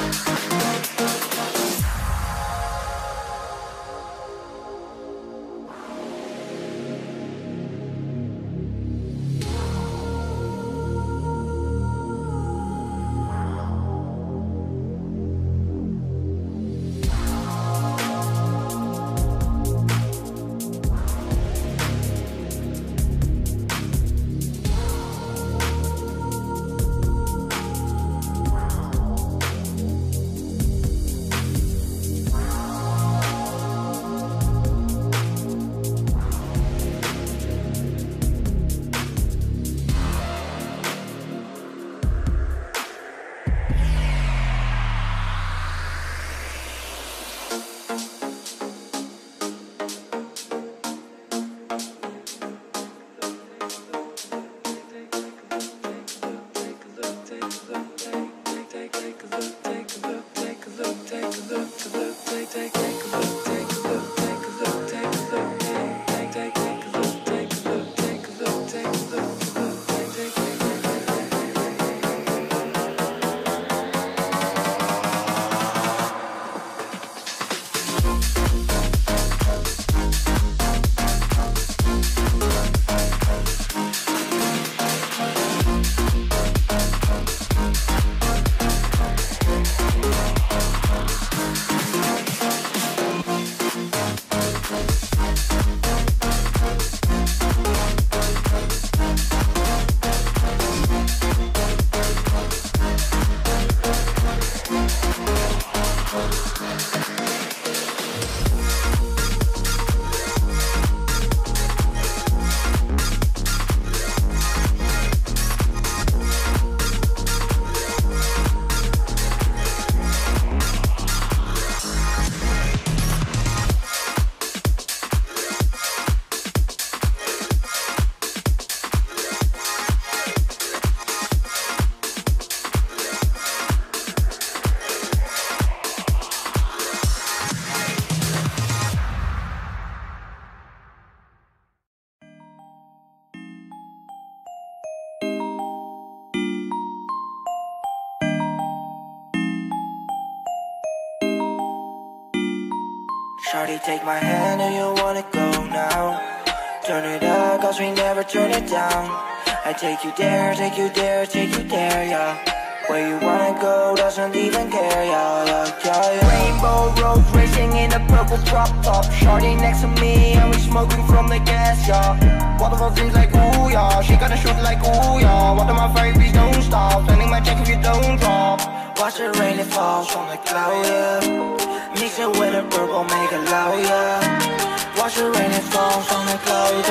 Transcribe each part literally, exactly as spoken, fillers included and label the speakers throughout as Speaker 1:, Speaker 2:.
Speaker 1: Shawty, take my hand, do you wanna go now? Turn it up, cause we never turn it down. I take you there, take you there, take you there, yeah. Where you wanna go, doesn't even care, yeah, yeah, yeah, yeah. Rainbow roads racing in a purple drop top. Shawty next to me, and we smoking from the gas, yeah. Waterfall dreams like ooh, yeah. She gotta shoot like ooh, yeah. Water my fire, please don't stop. Sending my check if you don't drop. Watch the rain, it falls from the cloud, yeah. Mix it with a purple, make it loud, yeah. Watch the rain, it falls from the cloud,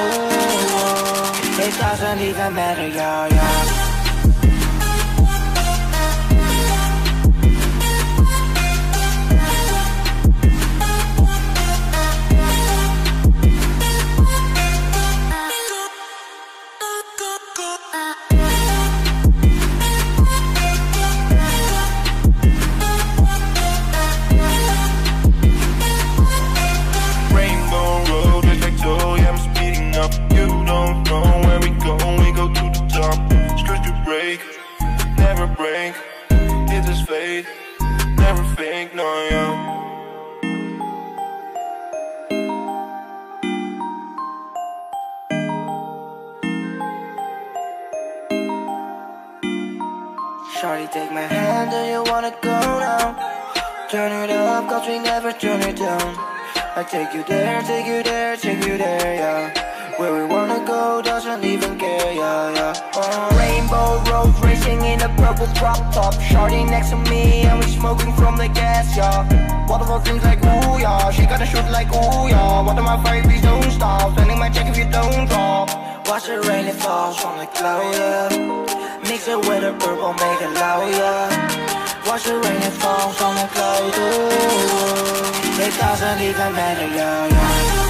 Speaker 1: ooh. It doesn't even matter, yeah, yeah. Never fake, no, yeah. Shawty, take my hand, do you wanna go now? Turn it up, cause we never turn it down. I take you there, take you there, take you there, yeah. Where we wanna go, doesn't even care, yeah, yeah. uh, Rainbow roads racing in a purple drop top. Shawty next to me, and we smoking from the gas, yeah. Waterfall dreams like ooh, yeah. She gotta shoot like ooh, yeah. Water my fire, please don't stop. Sending my check if you don't drop. Watch the rain, it falls from the cloud, yeah. Mix it with a purple, make it loud, yeah. Watch the rain, it falls from the cloud, ooh. It doesn't even matter, yeah, yeah.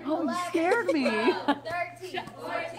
Speaker 2: Oh, you scared me.
Speaker 3: thirteen, fourteen.